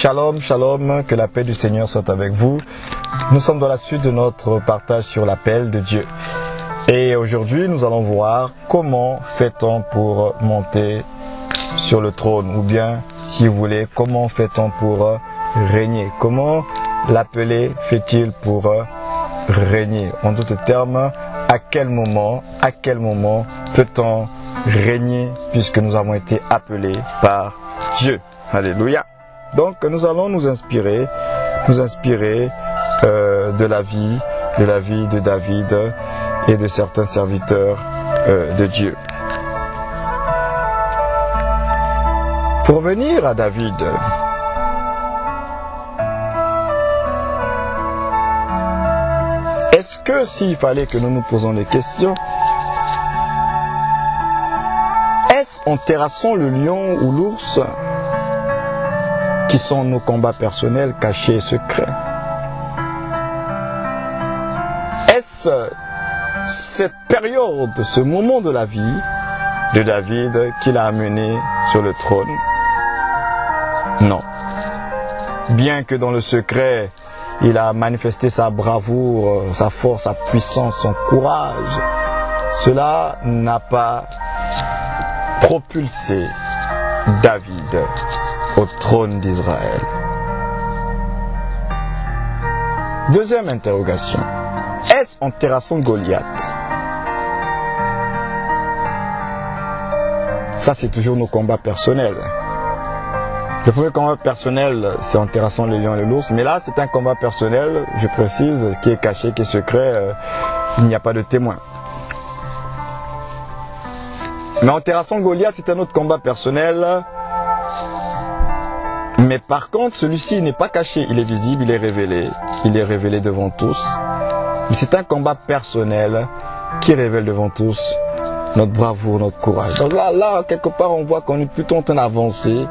Shalom, shalom, que la paix du Seigneur soit avec vous. Nous sommes dans la suite de notre partage sur l'appel de Dieu. Et aujourd'hui, nous allons voir comment fait-on pour monter sur le trône, ou bien, si vous voulez, comment fait-on pour régner. Comment l'appelé fait-il pour régner? En d'autres termes, à quel moment peut-on régner puisque nous avons été appelés par Dieu? Alléluia. Donc nous allons nous inspirer de la vie de David et de certains serviteurs de Dieu. Pour revenir à David, est-ce que s'il fallait que nous nous posons des questions, est-ce en terrassant le lion ou l'ours qui sont nos combats personnels cachés et secrets? Est-ce cette période, ce moment de la vie de David qui l'a amené sur le trône? Non. Bien que dans le secret, il a manifesté sa bravoure, sa force, sa puissance, son courage, cela n'a pas propulsé David au trône d'Israël. Deuxième interrogation. Est-ce en terrassant Goliath? Ça, c'est toujours nos combats personnels. Le premier combat personnel, c'est en terrassant le lion et l'ours. Mais là, c'est un combat personnel, je précise, qui est caché, qui est secret. Il n'y a pas de témoin. Mais en terrassant Goliath, c'est un autre combat personnel. Mais par contre, celui-ci n'est pas caché, il est visible, il est révélé devant tous. C'est un combat personnel qui révèle devant tous notre bravoure, notre courage. Donc là, quelque part, on voit qu'on est plutôt en train d'avancer.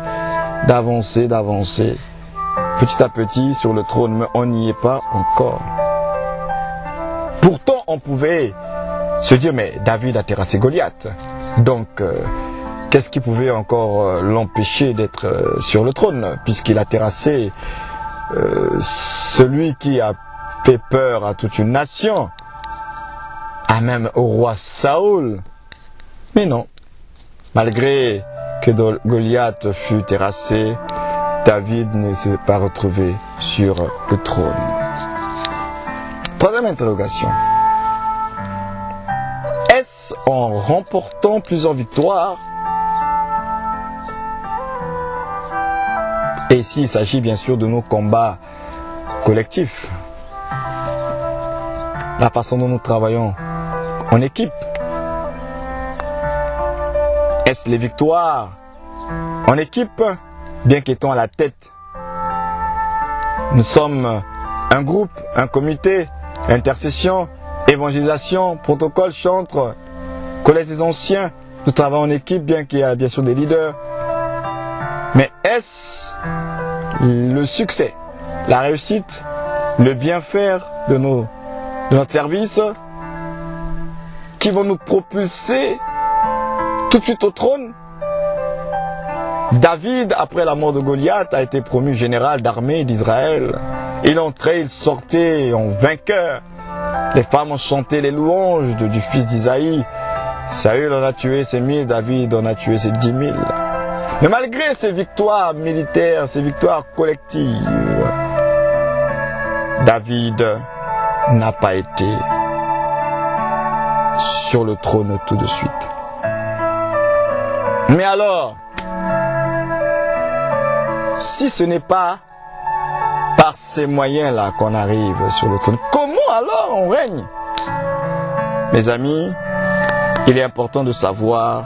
Petit à petit sur le trône, mais on n'y est pas encore. Pourtant, on pouvait se dire, mais David a terrassé Goliath. Donc, qu'est-ce qui pouvait encore l'empêcher d'être sur le trône, puisqu'il a terrassé celui qui a fait peur à toute une nation, même au roi Saoul? Mais non, malgré que Goliath fut terrassé, David ne s'est pas retrouvé sur le trône. Troisième interrogation. Est-ce en remportant plusieurs victoires? Et ici, il s'agit bien sûr de nos combats collectifs. La façon dont nous travaillons en équipe. Est-ce les victoires en équipe, bien qu'étant à la tête? Nous sommes un groupe, un comité, intercession, évangélisation, protocole, chantre, collège des anciens. Nous travaillons en équipe, bien qu'il y ait bien sûr des leaders. Mais est-ce le succès, la réussite, le bien-faire de notre service qui vont nous propulser tout de suite au trône? David, après la mort de Goliath, a été promu général d'armée d'Israël. Il entrait, il sortait en vainqueur. Les femmes ont chanté les louanges du fils d'Isaïe. Saül en a tué ses 1000, David en a tué ses 10 000. Mais malgré ces victoires militaires, ces victoires collectives, David n'a pas été sur le trône tout de suite. Mais alors, si ce n'est pas par ces moyens-là qu'on arrive sur le trône, comment alors on règne? Mes amis, il est important de savoir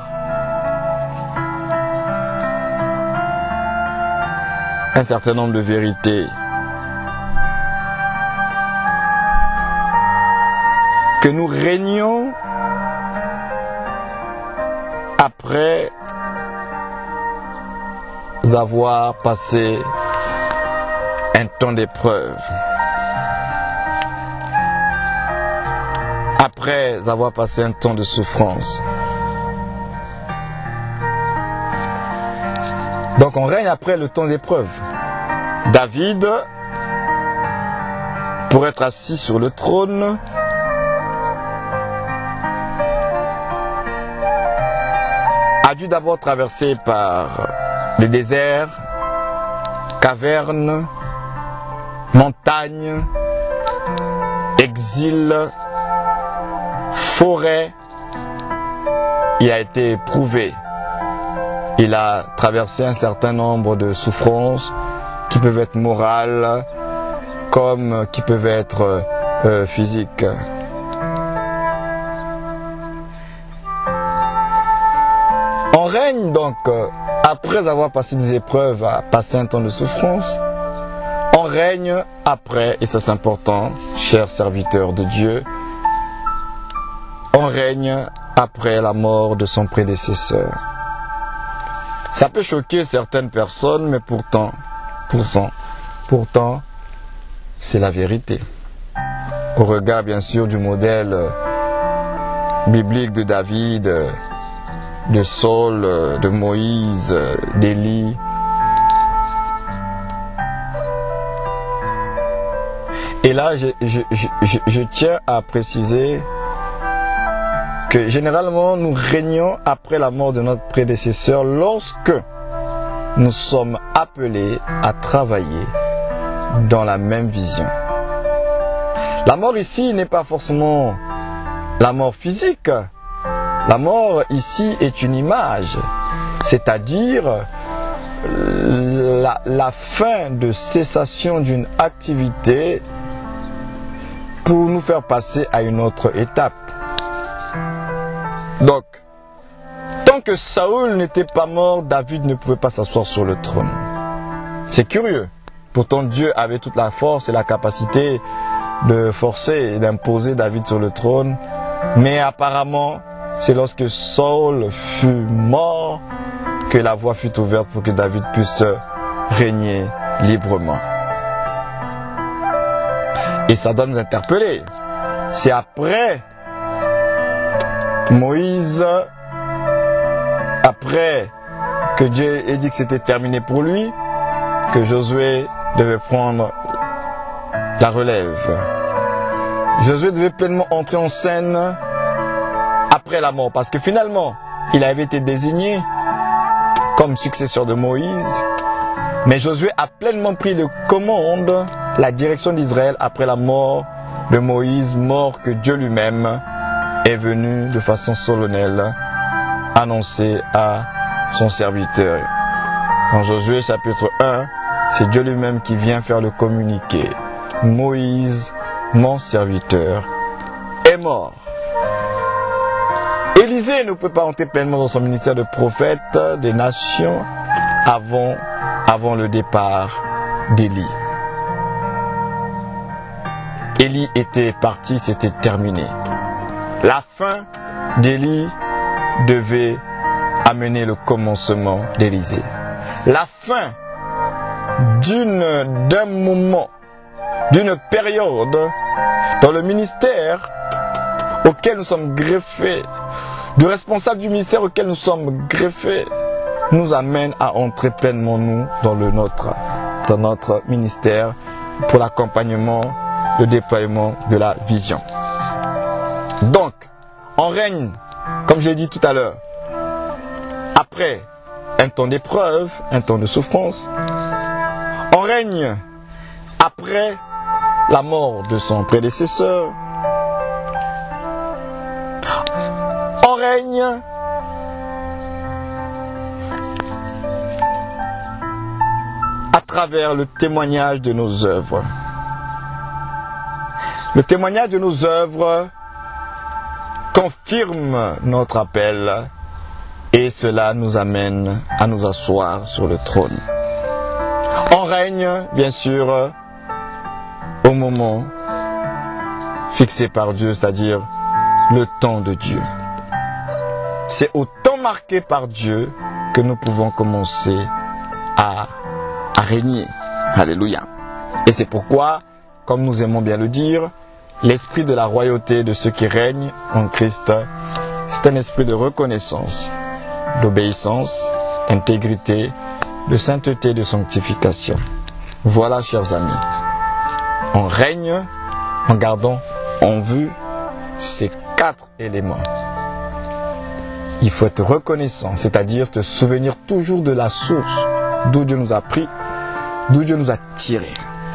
un certain nombre de vérités que nous régnons après avoir passé un temps d'épreuve, après avoir passé un temps de souffrance. Donc on règne après le temps d'épreuve. David, pour être assis sur le trône, a dû d'abord traverser par le désert, cavernes, montagnes, exil, forêt. Il a été éprouvé. Il a traversé un certain nombre de souffrances qui peuvent être morales comme qui peuvent être physiques. On règne donc, après avoir passé des épreuves, à passer un temps de souffrance, on règne après, et ça c'est important, chers serviteurs de Dieu, on règne après la mort de son prédécesseur. Ça peut choquer certaines personnes, mais pourtant, c'est la vérité. Au regard, bien sûr, du modèle biblique de David, de Saul, de Moïse, d'Élie. Et là, je tiens à préciser que généralement nous régnons après la mort de notre prédécesseur lorsque nous sommes appelés à travailler dans la même vision. La mort ici n'est pas forcément la mort physique. La mort ici est une image, c'est-à-dire la fin de cessation d'une activité pour nous faire passer à une autre étape. Donc, tant que Saül n'était pas mort, David ne pouvait pas s'asseoir sur le trône. C'est curieux. Pourtant, Dieu avait toute la force et la capacité de forcer et d'imposer David sur le trône. Mais apparemment, c'est lorsque Saül fut mort que la voie fut ouverte pour que David puisse régner librement. Et ça doit nous interpeller. C'est après Moïse, après que Dieu ait dit que c'était terminé pour lui, que Josué devait prendre la relève. Josué devait pleinement entrer en scène après la mort, parce que finalement, il avait été désigné comme successeur de Moïse, mais Josué a pleinement pris les commandes, la direction d'Israël après la mort de Moïse, mort que Dieu lui-même est venu de façon solennelle annoncer à son serviteur. En Josué chapitre 1, c'est Dieu lui-même qui vient faire le communiqué. Moïse, mon serviteur, est mort. Élisée ne peut pas entrer pleinement dans son ministère de prophète des nations avant le départ d'Élie. Élie était parti, c'était terminé. La fin d'Élie devait amener le commencement d'Élisée. La fin d'un moment, d'une période dans le ministère auquel nous sommes greffés, du responsable du ministère auquel nous sommes greffés, nous amène à entrer pleinement nous dans notre ministère pour l'accompagnement, le déploiement de la vision. Donc, on règne, comme je l'ai dit tout à l'heure, après un temps d'épreuve, un temps de souffrance. On règne après la mort de son prédécesseur. On règne à travers le témoignage de nos œuvres. Le témoignage de nos œuvres confirme notre appel et cela nous amène à nous asseoir sur le trône. On règne, bien sûr, au moment fixé par Dieu, c'est-à-dire le temps de Dieu. C'est au temps marqué par Dieu que nous pouvons commencer à régner. Alléluia. Et c'est pourquoi, comme nous aimons bien le dire, l'esprit de la royauté de ceux qui règnent en Christ, c'est un esprit de reconnaissance, d'obéissance, d'intégrité, de sainteté, de sanctification. Voilà, chers amis, on règne en gardant en vue ces 4 éléments. Il faut être reconnaissant, c'est-à-dire te souvenir toujours de la source d'où Dieu nous a pris, d'où Dieu nous a tirés.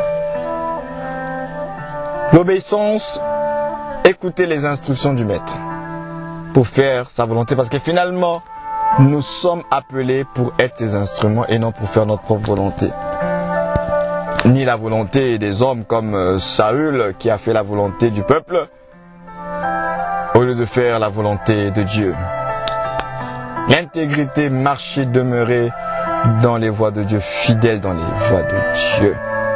L'obéissance, écouter les instructions du Maître pour faire sa volonté, parce que finalement, nous sommes appelés pour être ses instruments et non pour faire notre propre volonté. Ni la volonté des hommes comme Saül qui a fait la volonté du peuple au lieu de faire la volonté de Dieu. L'intégrité, marcher, demeurer dans les voies de Dieu, fidèle dans les voies de Dieu.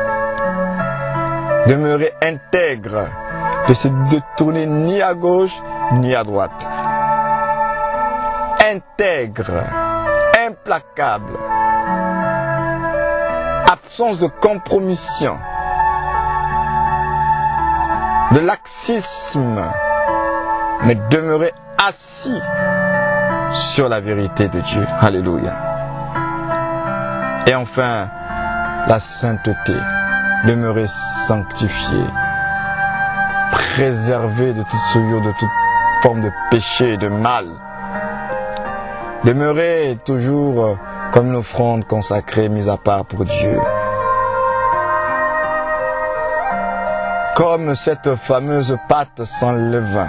Demeurer intègre, de se détourner ni à gauche ni à droite. Intègre, implacable, absence de compromission, de laxisme, mais demeurer assis sur la vérité de Dieu. Alléluia. Et enfin, la sainteté, demeurer sanctifié, préservé de toute souillure, de toute forme de péché et de mal. Demeurer toujours comme une offrande consacrée, mise à part pour Dieu. Comme cette fameuse pâte sans levain.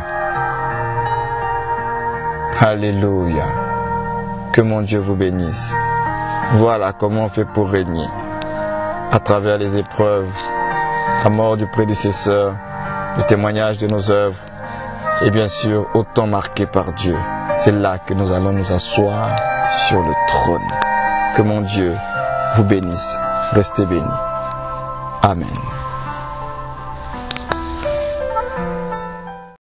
Alléluia. Que mon Dieu vous bénisse. Voilà comment on fait pour régner. À travers les épreuves, la mort du prédécesseur, le témoignage de nos œuvres, et bien sûr, autant marqué par Dieu. C'est là que nous allons nous asseoir sur le trône. Que mon Dieu vous bénisse. Restez bénis. Amen.